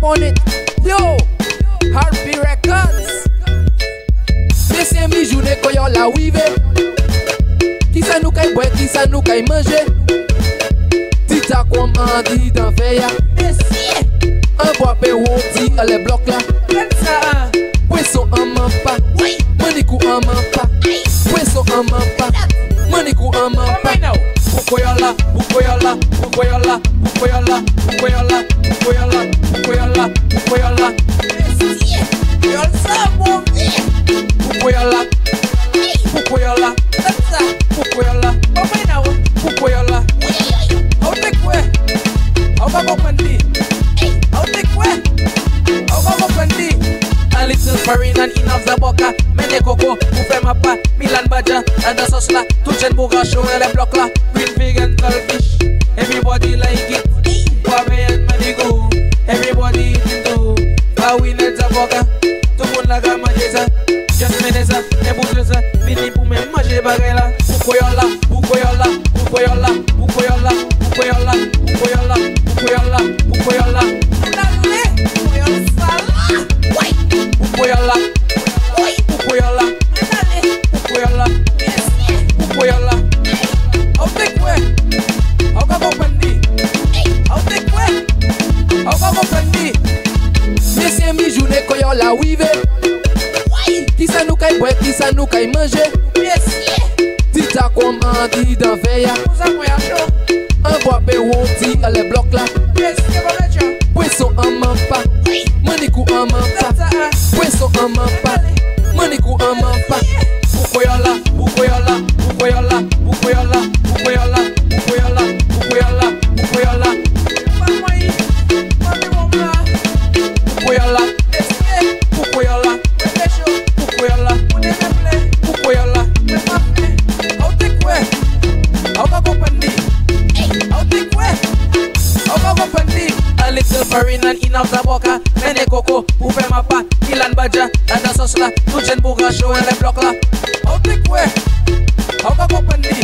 on it. Yo, Harvey Records. Deuxième journée quand y'a la wive. Qui ça nous caille boire, qui ça nous caille manger. Tita comme on dit dans veilla. Un bois pe woti à les blocs là. Poisson en mampa. Manikou en mampa. Poisson en mampa. Manikou en mampa. Bukoyala, bukoyala, bukoyala, bukoyala, bukoyala, bukoyala, bukoyala, bukoyala. Bukoyala, bukoyala, bukoyala, bukoyala. How take where? How go pandi? How take where? How go pandi? A little farina in of the boca. Mene coco, ou fait ma pa. Milan Badja, and the sauce la. Tout chen bourga show et les blocs là. Green pig and fish. Everybody like it. Kwame and Manigo. Everybody eating too. Kawin and Zaboka. Tout le monde la gamme ça. Just meneza, et bourgeoisa. Fini pour me manger bagala. Bukoyala, bukoyala, bukoyala, bukoyala, bukoyala, bukoyala, bukoyala, bukoyala. Bukoyala, bukoyala, bukoyala, bukoyala. How take where? How go pandi? How take where? How go pandi? Deuxième journée quand y'a la wive. Qui ça nous caille boire, qui ça nous caille manger. Tita comme on dit dans veilla. Un bois pe woti à les blocs là. Poisson en mampa. Manikou en mampa. Poisson en mampa. Manikou en mampa. Bukoyala, bukoyala, bukoyala, bukoyala, bukoyala, bukoyala, bukoyala, bukoyala. Bukoyala, bukoyala, bukoyala, bukoyala. How take where? How go pandi? How take where? How go pandi? A little farina in of the boca. Mene coco, ou fait ma pa. Milan Badja, and the sauce la. Tout chen bourga show et les blocs là. How take where? How go pandi?